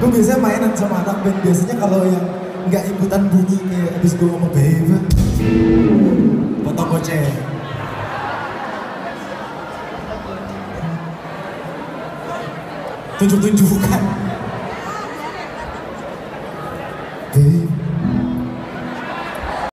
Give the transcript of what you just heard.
Gue biasanya mainan sama anak band, biasanya kalau yang nggak ikutan bunyi kayak abis gue ngomong baby potong goceng. Tunjuk-tunjukkan baby